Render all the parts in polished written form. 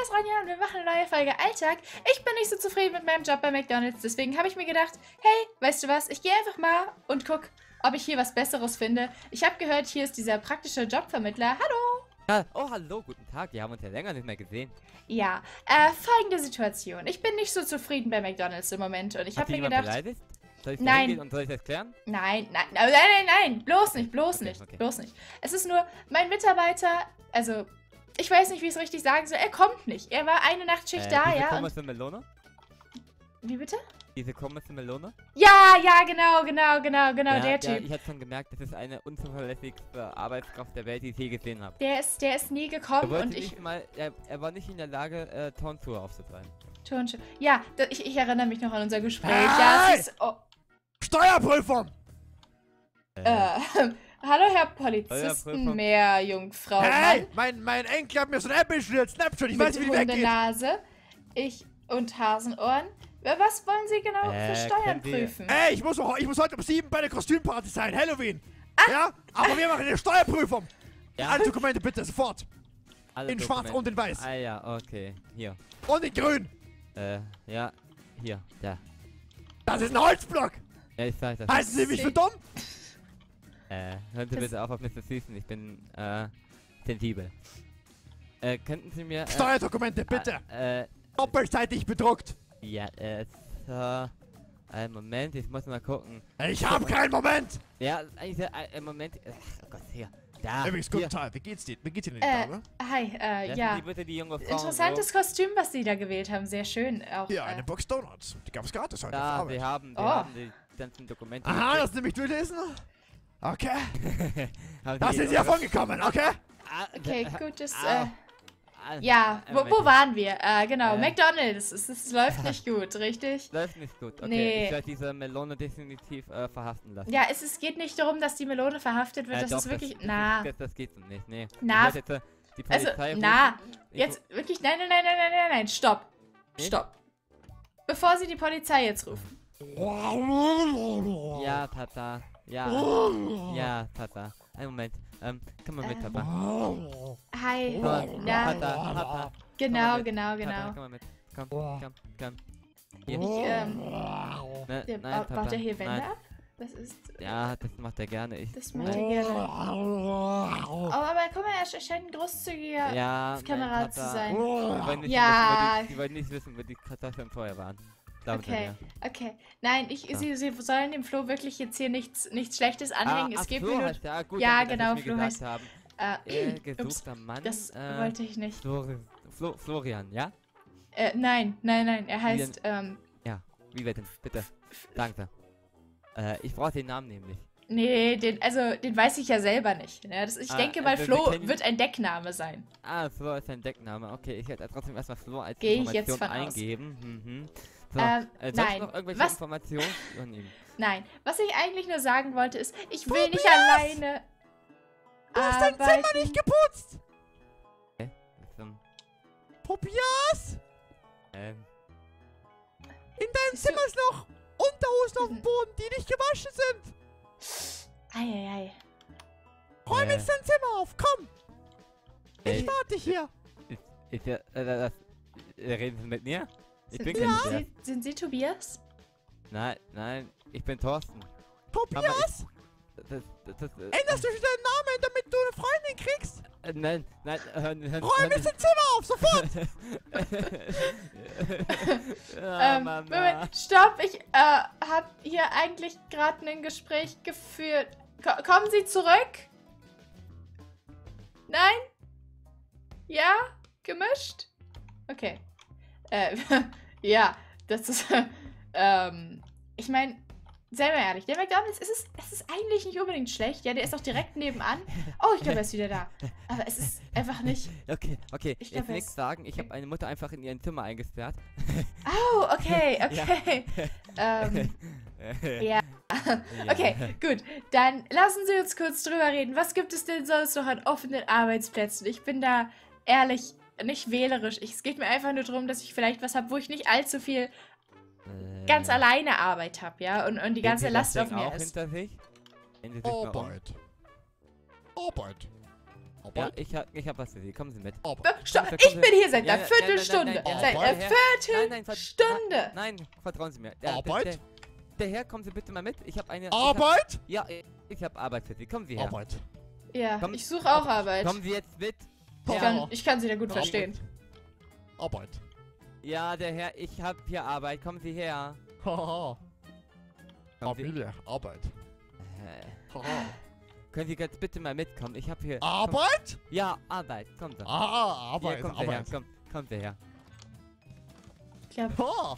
hier ist Ronja und wir machen eine neue Folge Alltag. Ich bin nicht so zufrieden mit meinem Job bei McDonald's, deswegen habe ich mir gedacht, hey, weißt du was, ich gehe einfach mal und guck, ob ich hier was Besseres finde. Ich habe gehört, hier ist dieser praktische Jobvermittler. Hallo! Ja, oh, hallo, guten Tag. Wir haben uns ja länger nicht mehr gesehen. Ja, folgende Situation. Ich bin nicht so zufrieden bei McDonald's im Moment und ich habe mir gedacht... Beleidigt? Soll ich da Nein. hingehen und soll ich das klären? Nein, nein, bloß nicht, Okay. bloß nicht. Es ist nur, mein Mitarbeiter, also, ich weiß nicht, wie ich es richtig sagen soll, er kommt nicht. Er war eine Nachtschicht da, diese ja. komische Melone? Wie bitte? Diese komische Melone? Ja, genau, der Typ. Ich habe schon gemerkt, das ist eine unzuverlässigste Arbeitskraft der Welt, die ich je gesehen habe. Der ist nie gekommen und Er war nicht in der Lage, Turnschuhe aufzutreiben. Turnschuhe. Ja, ich erinnere mich noch an unser Gespräch. Hey! Ja, es ist, oh, Steuerprüfung! hallo Herr Polizisten, Meerjungfrau. Hey, mein Enkel hat mir so ein App bestellt, Snapchat, ich weiß nicht, wie die weggeht. Nase, ich und Hasenohren. Was wollen Sie genau für Steuern können Sie- prüfen? Ey, ich muss heute um 7 bei der Kostümparty sein, Halloween. Ja, aber wir machen eine Steuerprüfung. Ja. Alle Dokumente bitte, sofort. Alle In schwarz Dokumente. und in weiß. Ah ja, okay. Hier. Und in grün. Ja. Hier, da. Das ist ein Holzblock. Ja, ich sag das. Halten Sie mich für dumm? Hören Sie bitte auf Mr. Season, ich bin, sensibel. Könnten Sie mir, Steuerdokumente bitte. Doppelseitig bedruckt. Ja, so. Einen Moment, ich muss mal gucken. Ich habe keinen Moment. Ja, einen Moment. Oh Gott, hier. Da. Übrigens, hier. guten Tag, wie geht's dir? Wie geht's dir denn, Dame? Hi, Lassen ja. Sie bitte die junge Frau Interessantes Kostüm, was Sie da gewählt haben. Sehr schön. Auch, Ja, eine Box Donuts. Die gab's gratis heute auf Da, Arbeit. wir haben Oh. die ganzen Dokumente. Aha, das nämlich durchlesen? Okay. Haben Da Sie- sind Sie davongekommen, okay? okay, gut, das, ja, wo waren wir? Genau, Äh. McDonald's. Es läuft nicht gut, richtig? Läuft nicht gut. Okay, Nee. ich werde diese Melone definitiv verhaften lassen. Ja, es geht nicht darum, dass die Melone verhaftet wird. Das doch, ist wirklich. Das geht so nicht, nee. Na, Ich werde jetzt, die Also, Polizei na, rufen. Ich jetzt wirklich. Nein, stopp. Nicht? Stopp. Bevor Sie die Polizei jetzt rufen. Ja, Tata. Ja. Ja, Tata. Einen Moment. Komm mal mit, Papa. Hi. Komm mal. Ja, Tata. genau. Tata, komm mal mit. Komm. Hier. Nein, Baut er hier Wände Nein. ab? Das ist. Ja, das macht er gerne. Das macht er gerne. Oh, aber guck mal, er scheint ein großzügiger Ja, Kamera nein, zu Tata. sein. Die wollen nicht Ja. wissen, die wollen nicht wissen, wo die Kartoffeln vorher waren. Glauben Sie Okay, mir. okay. Nein, Sie sollen dem Flo wirklich jetzt hier nichts Schlechtes anhängen. Es geht mir nur. heißt der. Gut, Ja, danke, genau, dass Sie Flo mir heißt. gesagt haben. Ups, Gesuchter Mann. das wollte ich nicht. Florian, ja? Nein. Er heißt, Ja, wie wird denn? Bitte. Danke. Ich brauche den Namen nämlich. nee, den weiß ich ja selber nicht. Ja, ich denke mal, also Flo wir kennen- wird ein Deckname sein. Ah, Flo ist ein Deckname. Okay, ich werde trotzdem erstmal Flo als Geh ich jetzt Information von aus. eingeben. Mhm. So, sonst nein. noch irgendwelche Was? Informationen von ihm? Nein, was ich eigentlich nur sagen wollte ist, ich will nicht Tobias! alleine Du hast dein arbeiten. Zimmer nicht geputzt. Zum, Tobias, ähm, in deinem Siehst du- Zimmer ist noch Unterhosen auf dem Boden, die nicht gewaschen sind. Eieiei. Räum jetzt dein Zimmer auf, komm. Ich Ey. warte hier. ist ja, reden Sie mit mir? Ich bin Sind, kein sind, Tobias. Sie, sind Sie Tobias? Nein, ich bin Thorsten. Tobias, änderst du schon deinen Namen, damit du eine Freundin kriegst? Nein, Räum jetzt dein Zimmer auf, sofort. Mama. Moment, stopp, ich habe hier eigentlich gerade ein Gespräch geführt. Kommen Sie zurück? Nein? Ja? Gemischt? Okay. Ja, das ist, ich meine, sei mal ehrlich, der McDonald's, es ist eigentlich nicht unbedingt schlecht. Ja, der ist auch direkt nebenan. Oh, ich glaube, er ist wieder da. Aber es ist einfach nicht. Okay, Ich jetzt glaub, er nichts ist- sagen. Ich habe meine Mutter einfach in ihrem Zimmer eingesperrt. Oh, okay. Ja. Okay, gut. Dann lassen Sie uns kurz drüber reden. Was gibt es denn sonst noch an offenen Arbeitsplätzen? Ich bin da ehrlich nicht wählerisch. Es geht mir einfach nur darum, dass ich vielleicht was habe, wo ich nicht allzu viel ganz alleine Arbeit habe, ja? Und die ganze Last auf mir auch ist. hinter sich? Wenn Sie sich mal um- Arbeit. Ja, Arbeit? ich hab was für Sie. Kommen Sie mit. Arbeit. Stopp, Kommen ich Sie- bin hier seit Ja, einer ja, Viertelstunde. nein, Seit nein, einer Nein, Viertelstunde. Nein, vertrauen Sie mir. Arbeit? Der Herr, kommen Sie bitte mal mit. Ich habe eine... Arbeit? Ich hab Arbeit für Sie. Kommen Sie her. Arbeit. Ja, Komm. ich suche auch Arbeit. Kommen Sie jetzt mit. Ich kann sie da gut verstehen. Arbeit. Ja, der Herr, ich hab hier Arbeit. Kommen Sie her. Haha. Kommen Sie. Familie. Arbeit. Haha. Können Sie jetzt bitte mal mitkommen? Ich hab hier... Arbeit? Ja, Arbeit. Kommen Sie. Arbeit. Hier, kommen Sie her. Arbeit. Kommen Sie her. Ich glaub, Ha.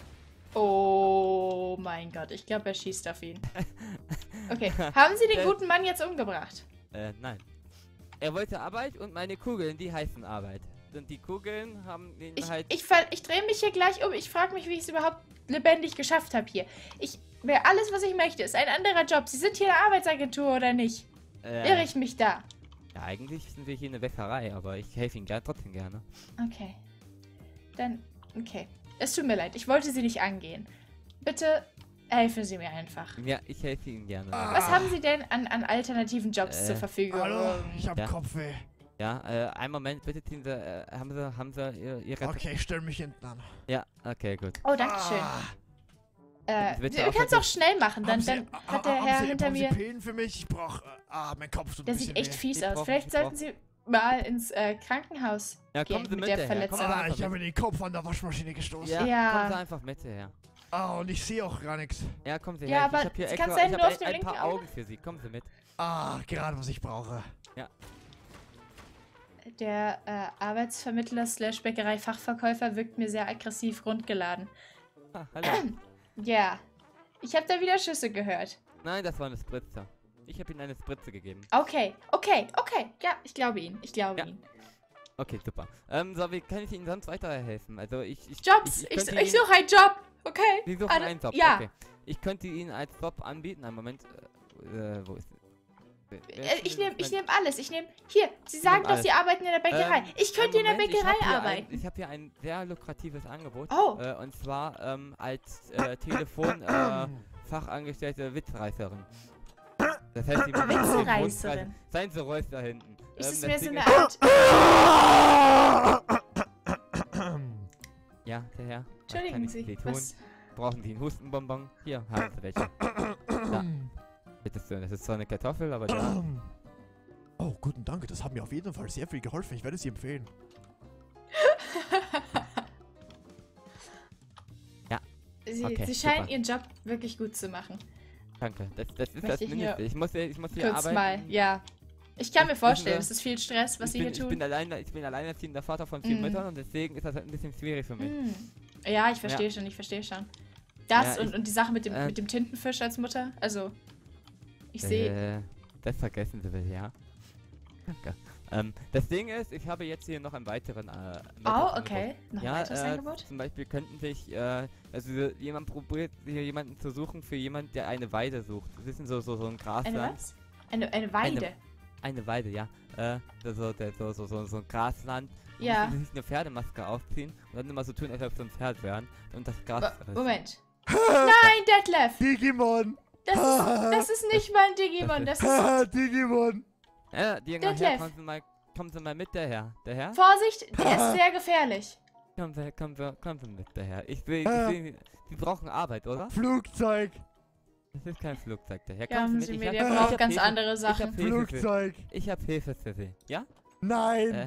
oh mein Gott, ich glaube, er schießt auf ihn. Okay, haben Sie den guten Mann jetzt umgebracht? Nein. Er wollte Arbeit und meine Kugeln, die heißen Arbeit. Und die Kugeln haben ihn halt... Ich drehe mich hier gleich um. Ich frage mich, wie ich es überhaupt lebendig geschafft habe hier. Alles, was ich möchte, ist ein anderer Job. Sie sind hier in der Arbeitsagentur oder nicht? Irre ich mich da? Ja, eigentlich sind wir hier in der Wäscherei, aber ich helfe Ihnen trotzdem gerne. Okay. Dann, okay. Es tut mir leid, ich wollte Sie nicht angehen. Bitte helfen Sie mir einfach. Ja, ich helfe Ihnen gerne. Was haben Sie denn an alternativen Jobs zur Verfügung? Hallo, ich hab Ja. Kopfweh. Ja, einen Moment, bitte ziehen Sie, haben Sie Ihre... Okay, ich stell mich hinten an. Ja, okay, gut. Oh, danke schön. bitte Wir auch können es auch schnell machen, dann hat der Herr hinter haben mir... Sie Pillen für mich? Ich brauch... mein Kopf tut Der ein sieht bisschen echt weh. fies Ich aus. brauch- Vielleicht ich sollten Sie mal ins Krankenhaus Ja, gehen kommen Sie mit mit, der der Herr. Verletzung. Kommen Ich habe den Kopf an der Waschmaschine gestoßen. Ja, Ja. kommen Sie einfach mit, her. Und ich sehe auch gar nichts. Ja, kommen Sie Ja, her. aber ich hab hier es extra, kann sein, ich nur hab auf dem ein linken paar Auge. Augen für Sie. Kommen Sie mit. Gerade was ich brauche. Der Arbeitsvermittler / Bäckerei-Fachverkäufer wirkt mir sehr aggressiv rundgeladen. Ah, hallo. Ja, ich habe da wieder Schüsse gehört. Nein, das war eine Spritze. Ich habe Ihnen eine Spritze gegeben. Okay. Ja, ich glaube Ihnen. Ja. Ihnen. Okay, super. So, wie kann ich Ihnen sonst weiterhelfen? Also, Jobs! Ich könnte Ihnen- suche einen Job! Okay. Sie suchen Alle- einen Job, ja. okay. Ich könnte Ihnen als Job anbieten. Einen Moment. Wo ist... Ich nehm alles. Hier, Sie sagen doch, alles. Sie arbeiten in der Bäckerei. Ich könnte in der Moment, Bäckerei ich hab hier arbeiten. ich habe hier ein sehr lukratives Angebot. Oh. Und zwar als Fachangestellte Witzreißerin. Das heißt, die Witzreißerin? Seien Sie ruhig da hinten. Ist es das mehr so Ding eine ist- Art... Ja, der Herr. Was kann Entschuldigen ich Sie. für Sie tun? Was? Brauchen Sie einen Hustenbonbon? Hier, haben Sie welche. Da. Bitte schön, das ist zwar eine Kartoffel, aber da. Oh, guten Dank. Das hat mir auf jeden Fall sehr viel geholfen. Ich werde sie empfehlen. Sie Okay, scheinen super. Ihren Job wirklich gut zu machen. Danke. Das ist Möchte das ich Mindeste. hier Ich muss hier Kurz arbeiten. mal, ja. Ich kann mir vorstellen, Wissen Sie, es ist viel Stress, was Sie hier Ich tun. bin alleinerziehender Vater von 4 Mm. Müttern und deswegen ist das halt ein bisschen schwierig für mich. Hm. Ja, ich verstehe schon. Das Ja, und die Sache mit dem, äh, mit dem Tintenfisch als Mutter, also ich sehe... Das vergessen Sie bitte, ja. Danke. Das Ding ist, ich habe jetzt hier noch einen weiteren Oh, okay. Noch ein Ja, weiteres Angebot? zum Beispiel könnten sich, also jemand probiert hier jemanden zu suchen für jemanden, der eine Weide sucht. Das ist so ein Grasland. Eine was? Eine Weide? Eine Weide, ja. So ein Grasland. Da Ja. müssen sie sich eine Pferdemaske aufziehen und dann immer so tun, als ob sie ein Pferd wären. Und das Gras frisst. Moment. Nein, Detlef! Digimon! Das ist nicht mal ein Digimon, das ist... Digimon! Ja, die Jünger her, Detlef! kommen Sie mal mit, der Herr. Der Herr? Vorsicht, der ist sehr gefährlich. Kommen Sie mit, der Herr. Ich sehe, Sie brauchen Arbeit, oder? Flugzeug! Das ist kein Flugzeug, der Herr. Glauben Kommen Sie Sie mit, mir, ich der hab- ich braucht hab ganz Hilfe- andere Ich hab Sachen. Hilfe für, Flugzeug! ich hab Hilfe für Sie, ja? Nein!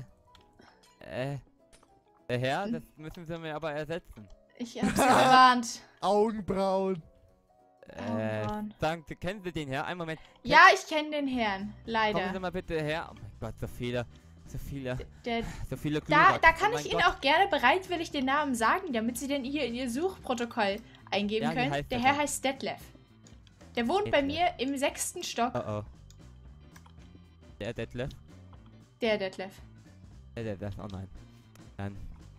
Der Herr, das müssen Sie mir aber ersetzen. Ich hab's ja gewarnt. Augenbrauen! Mann. Danke, kennen Sie den Herr? Einen Moment. Ja, ich kenne den Herrn, Kommen Sie leider. mal bitte her. Oh mein Gott, so viele Der, Glurak. da kann Oh ich mein Ihnen Gott. auch gerne bereitwillig den Namen sagen, damit Sie den hier in Ihr Suchprotokoll eingeben Ja, wie können. heißt Der der Herr denn? heißt Detlef. Der wohnt bei Detlef. mir im 6. Stock. Oh. Der Detlef? Der Detlef. Der Detlef, oh nein. Dann,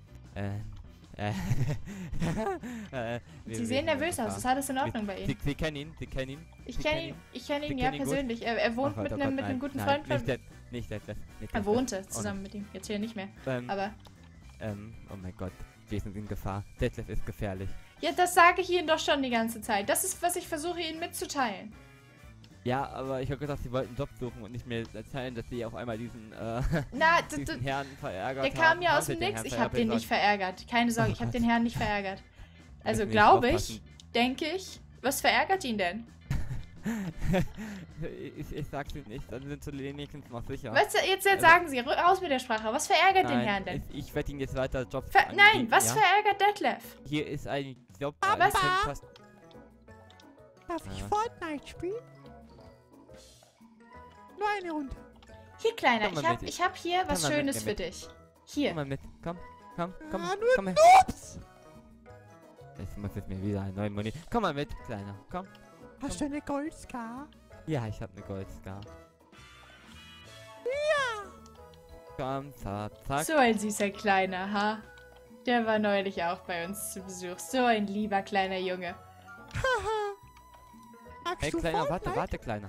Sie sehen nervös aus. Ist alles in Ordnung bei Ihnen? Sie kennen ihn, Sie kennen ihn. Ich Sie kenne kennen ihn, ich kenn Sie ihn ja kennen ihn gut? persönlich. Er wohnt Oh mit Gott, einem nein, guten nein, Freund von nicht Detlef. Er wohnte zusammen mit ihm. Jetzt hier nicht mehr. Aber. Oh mein Gott. Jason ist in Gefahr. Detlef ist gefährlich. Ja, das sage ich Ihnen doch schon die ganze Zeit. Das ist, was ich versuche, Ihnen mitzuteilen. Ja, aber ich habe gedacht, sie wollten einen Job suchen und nicht mehr erzählen, dass sie auf einmal diesen, Na, diesen Herrn verärgert der haben. kam ja aus Haben dem sie den Nix. Herrn Ich habe den verärgert? nicht verärgert. Keine Sorge, ich habe den Herrn nicht verärgert. Also Müssen wir glaube nicht ich, denke ich. Was verärgert ihn denn? ich sag's Ihnen nicht, dann sind Sie wenigstens noch sicher. Was, jetzt sagen Sie, raus mit der Sprache. Was verärgert den Herrn denn? Ich werde Ihnen jetzt weiter Jobs Nein, anbieten, was ja? verärgert Detlef? Hier ist ein Job. Was? Sie können fast- Darf ich Ja. Fortnite spielen? Nur eine Runde. Hier, Kleiner, Komm mal mit. ich hab hier was Komm mal mit Schönes mir für mit. dich. Hier. Komm mal mit, komm, Ah, nur komm her. Ups. Jetzt muss ich mir wieder einen neuen Moni. Komm mal mit, Kleiner, komm. Hast du eine Goldscar? Ja, ich habe eine Goldscar. Komm, zack, zack. So ein süßer Kleiner, ha? Der war neulich auch bei uns zu Besuch. So ein lieber kleiner Junge. Haha. Magst Hey, du Kleiner, Fortnite? warte, Kleiner.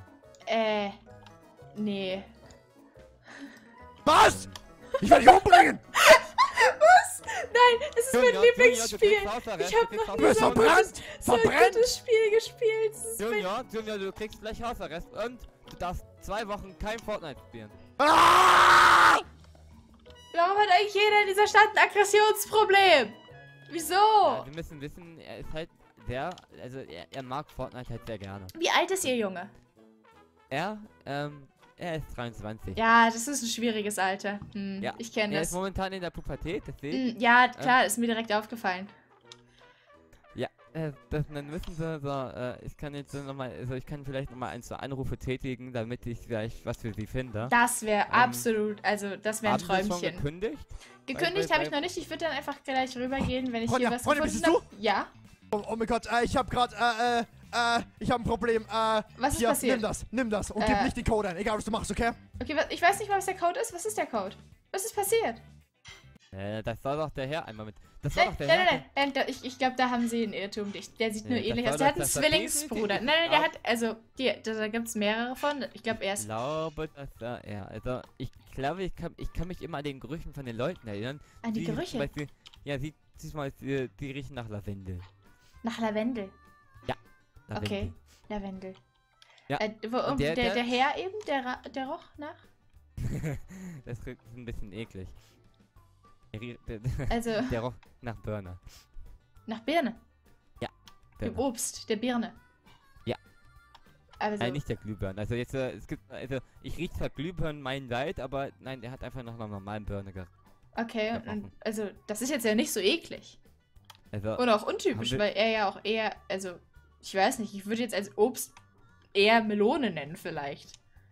Nee. Was? Ich werde dich umbringen! Nein, es ist mein Junior, Lieblingsspiel. Junior, du kriegst Hausarrest, Ich habe du kriegst noch Du nie bist so ein verbrannt! gutes, so ein Verbrennt! gutes Spiel gespielt. Es ist mein Junior, du kriegst gleich Hausarrest und du darfst 2 Wochen kein Fortnite spielen. Ah! Warum hat eigentlich jeder in dieser Stadt ein Aggressionsproblem? Wieso? Ja, wir müssen wissen, er ist halt sehr, also er mag Fortnite halt sehr gerne. Wie alt ist ihr Junge? Er ist 23. Ja, das ist ein schwieriges Alter. Ja. Ich kenne Er das. ist momentan in der Pubertät, deswegen. Ja, klar, ist mir direkt aufgefallen. Ja, dann müssen sie so, ich kann jetzt nochmal, also ich kann vielleicht nochmal 1, 2 Anrufe tätigen, damit ich vielleicht was für sie finde. Das wäre absolut, also das wäre ein Haben Sie schon Träumchen. gekündigt? Gekündigt habe ich noch nicht. Ich würde dann einfach gleich rübergehen, wenn ich Ronja, hier was Ronja, gefunden bist habe. Ja? Oh mein Gott, ich hab grad, ich hab ein Problem. Was ist Hier, passiert? nimm das und gib nicht den Code ein, egal was du machst, okay? Okay, ich weiß nicht mal, was der Code ist. Was ist der Code? Was ist passiert? Das war doch der Herr einmal mit. Das war Nein, doch der Herr. nein, ich glaube, da haben sie einen Irrtum. Der sieht nur Das ähnlich war aus. Der doch hat einen das Zwillingsbruder. definitiv. Nein, der hat, also, da gibt es mehrere von. Ich glaube, er Ich ist... glaube, das war er. Also, ich glaube, ich kann mich immer an den Gerüchen von den Leuten erinnern. An die Zum Gerüche? Beispiel, ja, siehst mal, die riechen nach Lavendel. Nach Lavendel. Lavendel. Okay, Lavendel. Ja, und Der der- Herr eben, der roch nach? Das ist ein bisschen eklig. Der Also, der roch nach Burner. nach Birne. Dem Burner. Obst, der Birne. Ja. Also, Nein, nicht der Glühbirne. Also jetzt, es gibt, also ich riech zwar Glühbirnen meinen Leid, aber nein, der hat einfach noch nach normalen Birne okay, gerochen. und, also, das ist jetzt ja nicht so eklig. Also, Oder auch untypisch, Haben wir- weil er ja auch eher, also, ich weiß nicht, ich würde jetzt als Obst eher Melone nennen vielleicht.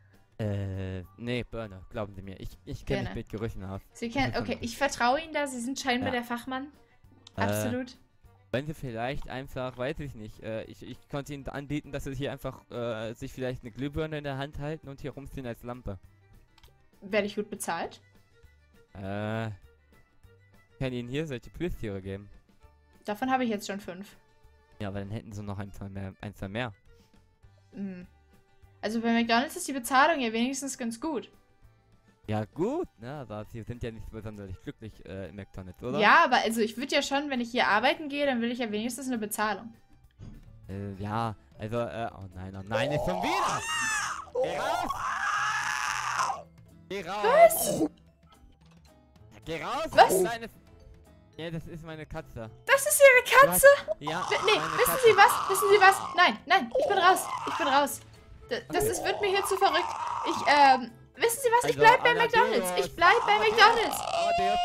nee, Birne, glauben Sie mir. Ich kenne mich Birne. mit Gerüchen aus. Sie kennen, Schon okay, gut. ich vertraue Ihnen da, Sie sind scheinbar Ja. der Fachmann. Äh, Absolut. Wenn Sie vielleicht einfach, weiß ich nicht, ich konnte Ihnen anbieten, dass Sie hier einfach sich vielleicht eine Glühbirne in der Hand halten und hier rumziehen als Lampe. Werde ich gut bezahlt? Ich kann Ihnen hier solche Plüschtiere geben. Davon habe ich jetzt schon 5. Ja, aber dann hätten Sie noch ein, zwei mehr. Hm. Also bei McDonald's ist die Bezahlung ja wenigstens ganz gut. Ja gut, ne, aber Sie sind ja nicht besonders glücklich im McDonald's, oder? Ja, aber also ich würde ja schon, wenn ich hier arbeiten gehe, dann will ich ja wenigstens eine Bezahlung. Ja, also, oh nein, ist schon wieder! Geh raus! Geh raus! Was? Geh raus! Was? Kleines... Ja, das ist meine Katze. Das ist Ihre Katze? Ja, Nee, meine wissen Katze. Sie was? Wissen Sie was? Nein, ich bin raus. Ich bin raus. Wird mir hier zu verrückt. Wissen Sie was? Ich Also, bleib bei Amadeus. McDonald's. Ich bleib bei McDonald's. Amadeus,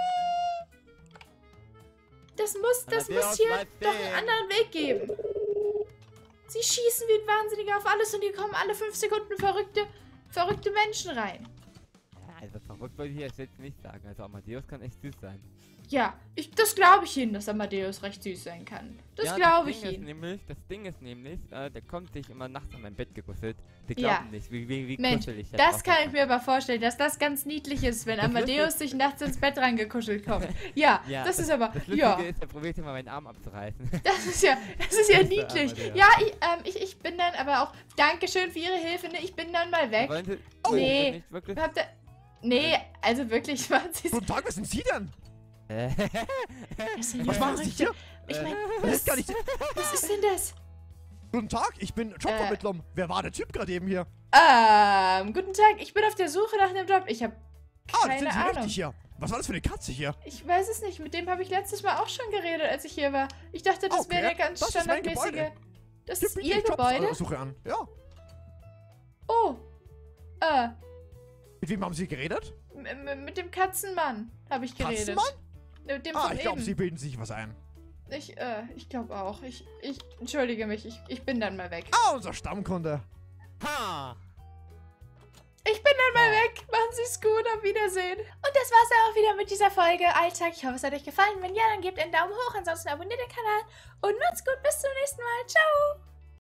Das muss Amadeus, hier bleib doch stehen. einen anderen Weg geben. Sie schießen wie ein Wahnsinniger auf alles und hier kommen alle 5 Sekunden verrückte Menschen rein. Ja, also verrückt wollte ich jetzt nicht sagen. Also Amadeus kann echt süß sein. Ja, das glaube ich Ihnen, dass Amadeus recht süß sein kann. Das glaube ich Ihnen. Das Ding ist nämlich, der kommt sich immer nachts an mein Bett gekuschelt. Die Ja. glauben nicht, wie Mensch, kuschelig das auch kann ist. ich mir aber vorstellen, dass das ganz niedlich ist, wenn Das Amadeus sich nachts ins Bett rangekuschelt kommt. Ja, Ja, das ist aber, Das Lustige ja, ist, er probiert immer meinen Arm abzureißen. das ist ja niedlich. Amadeus. Ja, ich bin dann aber auch, Dankeschön für Ihre Hilfe, ne, ich bin dann mal weg. Wollen Sie, Nee. Sie nicht wirklich? Habt ihr, nee, also wirklich, machen Sie es. Guten Tag, was sind Sie denn? Das sind ja Was machen Sie Verrückte. hier? Ich meine, Das ist gar nicht... was ist denn das? Guten Tag, ich bin Jobvermittler. Wer war der Typ gerade eben hier? Guten Tag, ich bin auf der Suche nach einem Job. Ich habe Dann keine sind Sie Ahnung. richtig hier. Was war das für eine Katze hier? Ich weiß es nicht. Mit dem habe ich letztes Mal auch schon geredet, als ich hier war. Ich dachte, das wäre der ganz das ist mein standardmäßige... Gebäude. Das Hier ist biete Ihr ich Jobs Gebäude? eurer Suche an. Ja. Oh. Mit wem haben Sie geredet? Mit dem Katzenmann habe ich geredet. Katzenmann? Mit dem Ah, von ich glaube, eben. Sie bilden sich was ein. Ich glaube auch. Ich entschuldige mich. Ich bin dann mal weg. Ah, unser Stammkunde. Ha! Ich bin dann mal weg. Machen Sie es gut. Auf Wiedersehen. Und das war's dann auch wieder mit dieser Folge Alltag. Ich hoffe, es hat euch gefallen. Wenn ja, dann gebt einen Daumen hoch. Ansonsten abonniert den Kanal. Und macht's gut. Bis zum nächsten Mal. Ciao.